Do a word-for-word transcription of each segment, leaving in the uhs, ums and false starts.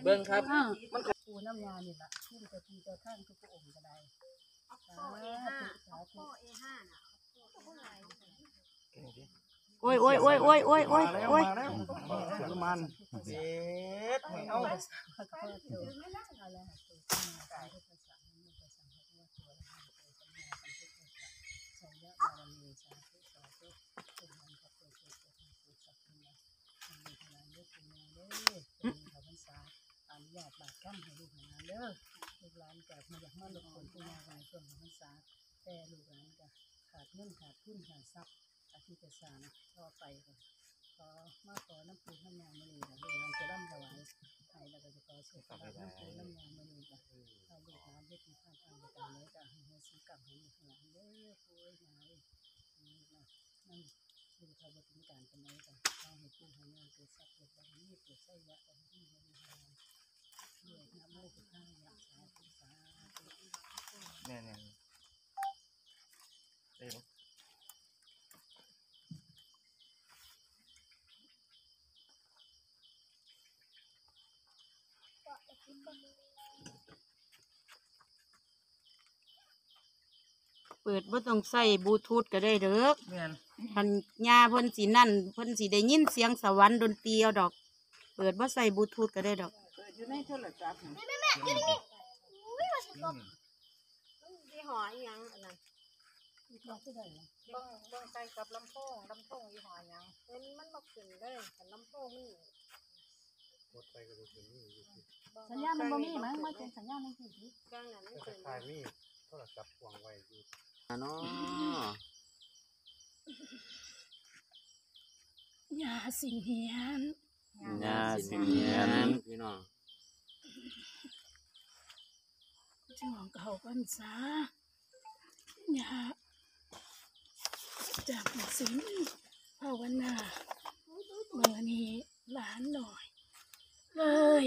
เบิ้งครับมันปูน้ำยานี่แหละที่จะทีจะข้างทุกองค์ก็ได้สาธุสาธุโอ้ยโอ้ยโอ้ยโอ้ยโอ้ยโอ้ยโอ้ยประมาณเจ็ดเอาอนุญาตบาดข้ามให้ลูกหลานเด้อลูกหลานจากมาจากมาหลบฝนที่มาในช่วงของพรรษาแต่ลูกหลานก็ขาดเงินขาดทุนขาดทรัพย์อาทิตย์จะสร้างต่อไปก็ขอมาขอน้ำปูน้ำยามาเลยลูกหลานจะร่ำถวายให้แล้วก็จะขอสุขภาพน้ำปูน้ำยามาเลยก็ให้ลูกหลานได้มีความทางในการเลยก็ให้ให้สิ่งกลับให้ลูกหลานเด้อปูยหายนั่นดูเขาบริการกันเลยก็ขอให้ปูให้ยาเกิดทรัพย์เกิดบารมีเกิดไส้ยะกันที่มีให้เราด้วยนะโมพุทธายะสาธุสาธุแน่แน่ได้ไหมเปิดบ่ต้องใส่บลูทูธก็ได้เด้อแม่นพันยาเพิ่นสินั่นเพิ่นสิได้ยินเสียงสวรรค์ดนตรีเอาดอกเปิดบ่ใส่บลูทูธก็ได้ดอกอยู่ในโทรศัพท์แม่แม่แม่อยู่นี่อุ้ยว่าสิตบยี่ห้ออีหยังอันนั้นบอกที่ไหนบ้องบ้องใส่กับลำโพงลำโพงยี่ห้อยังเป็นมันบ่ขึ้นเลยแต่ลำโพงนี่กดไปก็จะถึงนี่สัญญาณมันบ่มีมั้งมาเป็นสัญญาณมันกี่ทีเครื่องนั้นมันขึ้นถ่ายมีโทรศัพท์วางไว้อยู่เนาะยาสิงเฮียนยาสิงเฮียนพี่น้องช่วงเขาพรรษายาจากศีลภาวนาเมื่อนี้หลานหน่อยเลย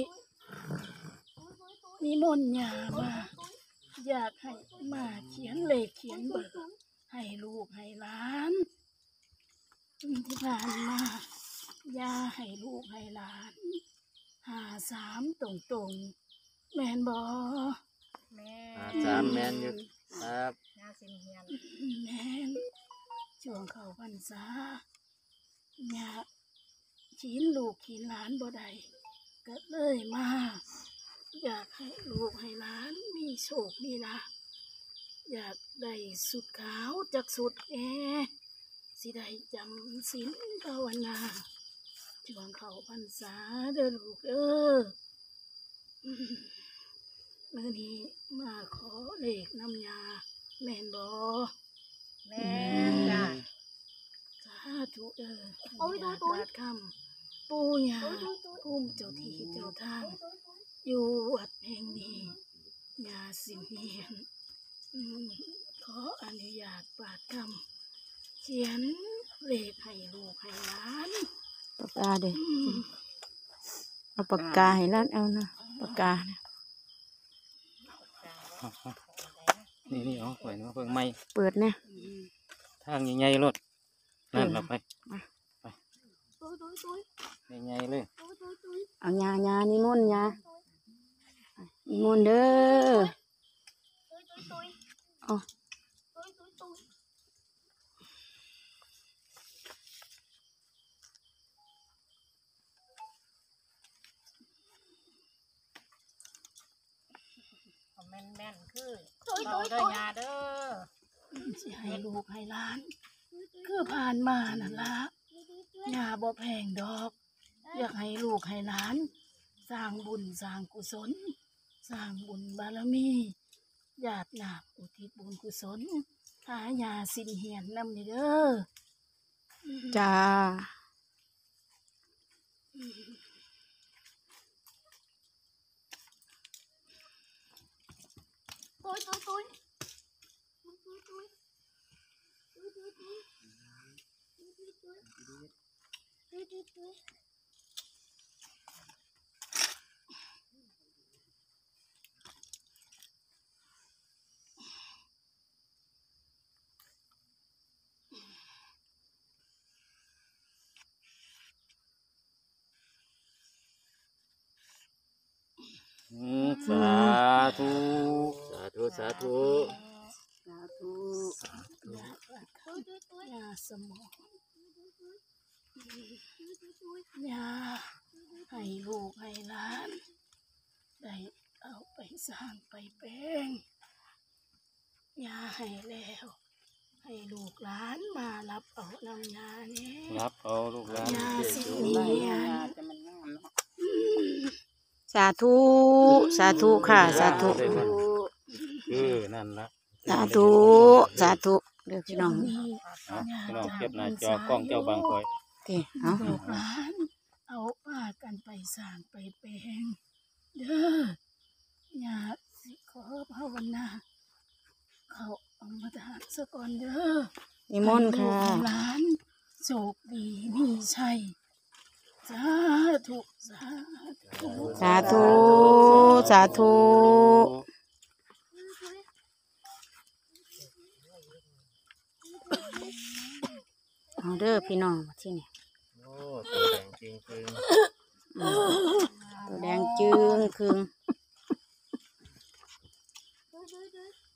นิมนต์ยามาอยากให้มาเขียนเลขเขียนเบอร์ให้ลูกให้หลานที่ผ่านมาย่าให้ลูกให้หลานหาสามตรงตรงแมนบอแม่หาสามแมนอยู่ครับยาสิงเฮียนแมนช่วงเขาพรรษาญาขีนลูกขีนหลานบ่ได้ก็เลยมาอยากให้ลูกให้หลานมีโชคมีลาภอยากได้สุดขาวจากสุดแอสิได้จำศีลภาวนาช่วงเขาพรรษาเด้อลูกเด้อเมื่อนี้มาขอเลขน้ำยาแม่นบ่แม่จ้ะสาธุเด้อญาติบาดคำปู่ย่าพุ่มเจ้าที่เจ้าทางอยู่วัดแห่งนี้ยาสิงเฮียนขออนุญาตบาดคำเขียนเลขให้ลูกให้หลานปากกาเด้เอาปากกาให้หลานเอานะปากกาเนี่ยนี่นี่เอาไว้นะเพิ่งไม่เปิดเนี่ยทางใหญ่ๆรถนั่นเราไปไปใหญ่ๆเลยเอายายานิมนต์ยานิมนต์เด้อเอาแม่นแม่นคือเราเด้อยาเด้อสิให้ลูกให้หลานคือผ่านมานั่นละยาบ่แพงดอกอยากให้ลูกให้หลานสร้างบุญสร้างกุศลสร้างบุญบารมีญาติญาติอุทิศบุญกุศลหายาสินเฮียนนำนี่เด้อจ้าตุ้ยตุ้ยตุ้ยตุ้ยตุ้ยตุ้ยตุ้ยตุ้ยตุ้ยตุ้ยตุ้ยตุ้ยตุ้ยสาธุสาธุยาปากตุ้ยตุ้ยตุ้ยยาสมองตุ้ยตุ้ยยาให้ลูกให้หลาน ได้เอาไปสร้างไปแปลงยาให้แล้ว ให้ลูกหลานมารับเอาน้ำยานี้รับเอาลูกหลานยาสิดูมีใบยาจะมันงามเนาะสาธุสาธุค่ะสาธุเออนั่นละสาธุสาธุเด้อพี่น้องนี้เอาพี่น้องเก็บหน้าจอกล้องเจ้าบางคอยโอเคเอาลูกหลานเอาป้ากันไปสร้างไปแปลงเด้อยาสิขอภาวนาเขาเอามาทานสะก่อนเด้อนิมนต์ค่ะให้ลูกให้หลานโชคดีมีชัยสาธุสาธุสาธุสาธุเอาเด้อพี่น้องที่นี่โอ้ตัวแดงจริงจริงอืมตัวแดงจึงครึงตุ้ยตุ้ยตุ้ย